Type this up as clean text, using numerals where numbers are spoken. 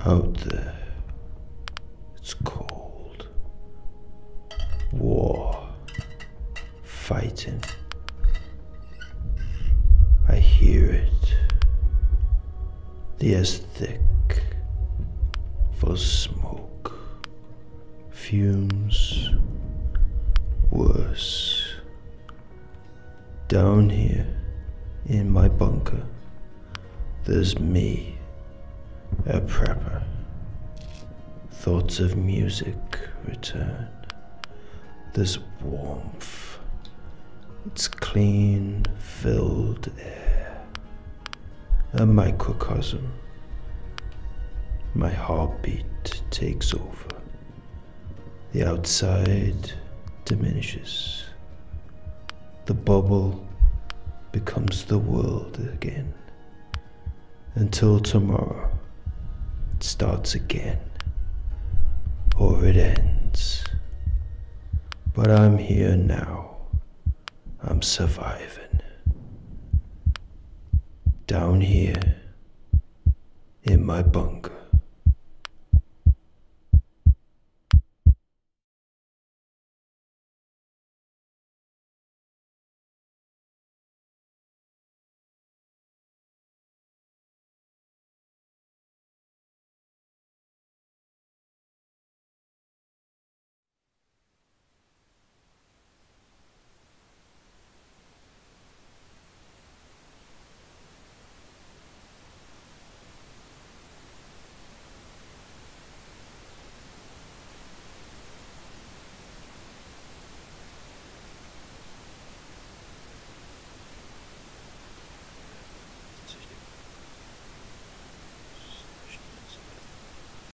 Out there, it's cold. War. Fighting. I hear it. The air's thick, full of smoke, fumes, worse. Down here, in my bunker, there's me, a prepper. Thoughts of music return. There's warmth. It's clean, filled air. A microcosm. My heartbeat takes over. The outside diminishes. The bubble becomes the world again. Until tomorrow, it starts again. Or it ends. But I'm here now. I'm surviving. Down here in my bunker.